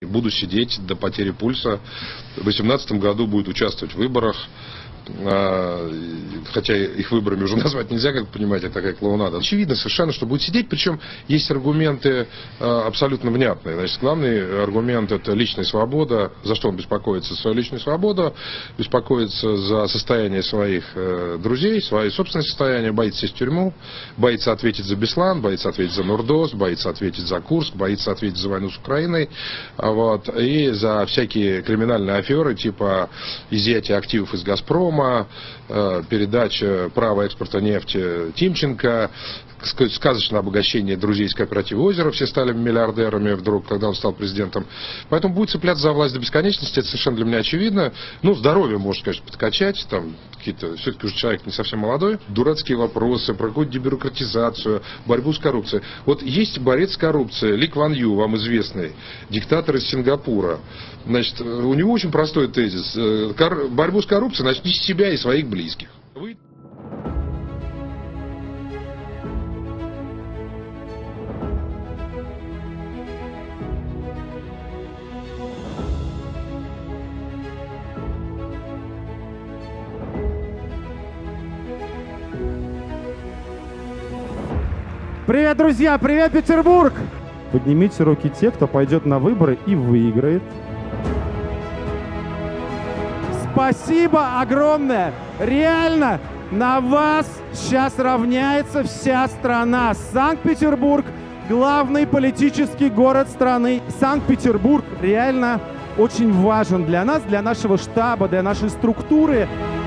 Буду сидеть до потери пульса. В 2018 году будет участвовать в выборах. Хотя их выборами уже назвать нельзя, как вы понимаете, это такая клоунада. Очевидно совершенно, что будет сидеть, причем есть аргументы абсолютно внятные. Значит, главный аргумент — это личная свобода. За что он беспокоится? За свою личную свободу, беспокоится за состояние своих друзей, свое собственное состояние, боится сесть в тюрьму, боится ответить за Беслан, боится ответить за Нурдос, боится ответить за Курск, боится ответить за войну с Украиной, вот, и за всякие криминальные аферы, типа изъятия активов из «Газпрома», передача права экспорта нефти Тимченко, сказочное обогащение друзей из кооператива «Озеро», все стали миллиардерами вдруг, когда он стал президентом. Поэтому будет цепляться за власть до бесконечности, это совершенно для меня очевидно. Ну, здоровье может, конечно, подкачать, там какие-то, все-таки уже человек не совсем молодой. Дурацкие вопросы про какую-то дебюрократизацию, борьбу с коррупцией. Вот есть борец с коррупцией, Ли Кван Ю, вам известный, диктатор из Сингапура. Значит, у него очень простой тезис. Борьбу с коррупцией начни с себя и своих близких. Привет, друзья! Привет, Петербург! Поднимите руки те, кто пойдет на выборы и выиграет. Спасибо огромное! Реально, на вас сейчас равняется вся страна. Санкт-Петербург – главный политический город страны. Санкт-Петербург реально очень важен для нас, для нашего штаба, для нашей структуры.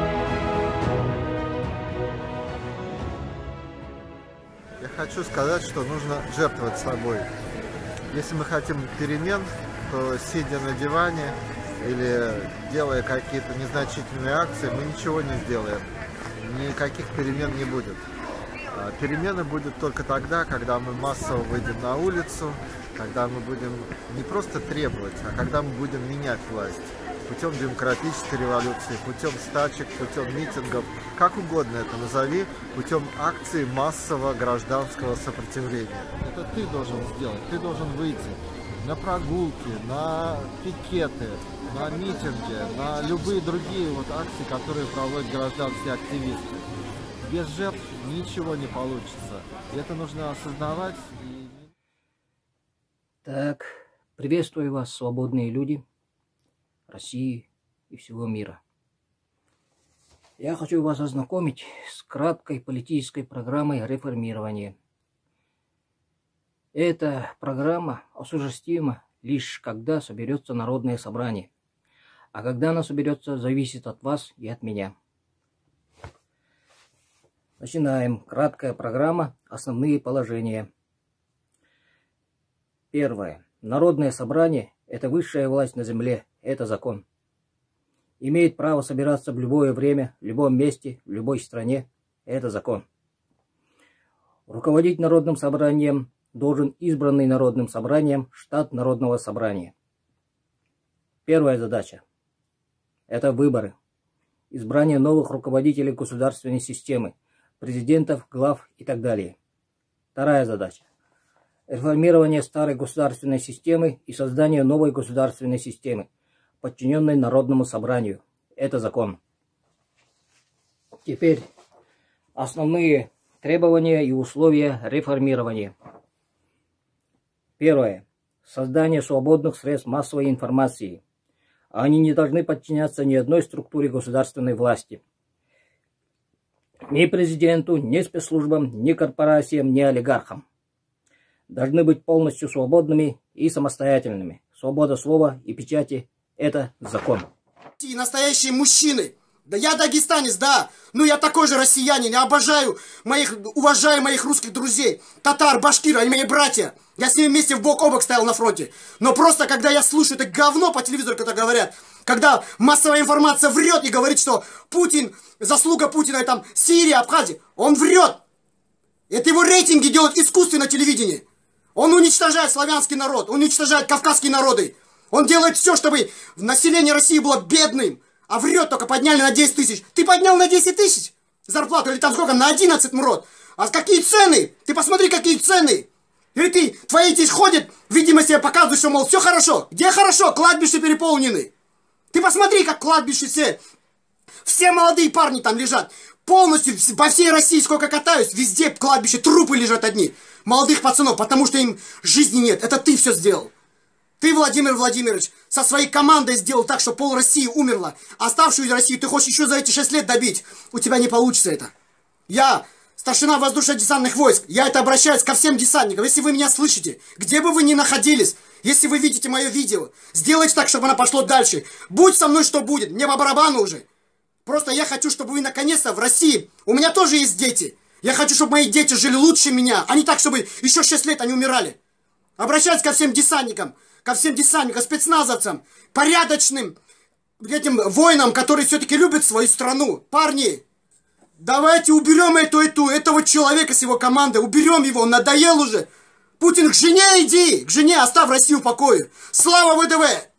Хочу сказать, что нужно жертвовать собой. Если мы хотим перемен, то сидя на диване или делая какие-то незначительные акции, мы ничего не сделаем. Никаких перемен не будет. Перемены будут только тогда, когда мы массово выйдем на улицу, когда мы будем не просто требовать, а когда мы будем менять власть. Путем демократической революции, путем стачек, путем митингов, как угодно это назови, путем акций массового гражданского сопротивления. Это ты должен сделать, ты должен выйти на прогулки, на пикеты, на митинги, на любые другие акции, которые проводят гражданские активисты. Без жертв ничего не получится. И это нужно осознавать. Так, приветствую вас, свободные люди России и всего мира. Я хочу вас ознакомить с краткой политической программой реформирования. Эта программа осуществима лишь когда соберется народное собрание. А когда она соберется, зависит от вас и от меня. Начинаем. Краткая программа. Основные положения. Первое. Народное собрание – это высшая власть на земле. Это закон. Имеет право собираться в любое время, в любом месте, в любой стране. Это закон. Руководить народным собранием должен избранный народным собранием штат народного собрания. Первая задача – это выборы. Избрание новых руководителей государственной системы, президентов, глав и так далее. Вторая задача – реформирование старой государственной системы и создание новой государственной системы, подчиненной народному собранию. Это закон. Теперь основные требования и условия реформирования. Первое. Создание свободных средств массовой информации. Они не должны подчиняться ни одной структуре государственной власти. Ни президенту, ни спецслужбам, ни корпорациям, ни олигархам. Должны быть полностью свободными и самостоятельными. Свобода слова и печати – это закон. И настоящие мужчины. Да я дагестанец, да. Ну я такой же россиянин. Я уважаю моих русских друзей. Татар, башкир, они мои братья. Я с ними вместе в бок о бок стоял на фронте. Но просто когда я слушаю это говно по телевизору, когда говорят, когда массовая информация врет и говорит, что Путин, заслуга Путина, там Сирия, Абхазия, он врет. Это его рейтинги делают искусственно телевидение. Он уничтожает славянский народ, он уничтожает кавказские народы. Он делает все, чтобы население России было бедным. А врет, только подняли на 10 тысяч. Ты поднял на 10 тысяч зарплату? Или там сколько? На 11, мрот. А какие цены? Ты посмотри, какие цены. Или ты, твои здесь ходят, видимо, себе показывают, что, мол, все хорошо. Где хорошо? Кладбища переполнены. Ты посмотри, как кладбище все молодые парни там лежат. Полностью по всей России, сколько катаюсь, везде кладбище, трупы лежат одни. Молодых пацанов, потому что им жизни нет. Это ты все сделал. Ты, Владимир Владимирович, со своей командой сделал так, что пол России умерла. Оставшуюся Россию ты хочешь еще за эти 6 лет добить. У тебя не получится это. Я, старшина воздушно-десантных войск, я это обращаюсь ко всем десантникам. Если вы меня слышите, где бы вы ни находились, если вы видите мое видео, сделайте так, чтобы оно пошло дальше. Будь со мной, что будет. Мне по барабану уже. Просто я хочу, чтобы вы наконец-то в России... У меня тоже есть дети. Я хочу, чтобы мои дети жили лучше меня, а не так, чтобы еще 6 лет они умирали. Обращаюсь ко всем десантникам, спецназовцам, порядочным этим воинам, которые все-таки любят свою страну. Парни, давайте уберем этого человека с его команды, уберем его, он надоел уже. Путин, к жене иди, к жене, оставь Россию в покое. Слава ВДВ!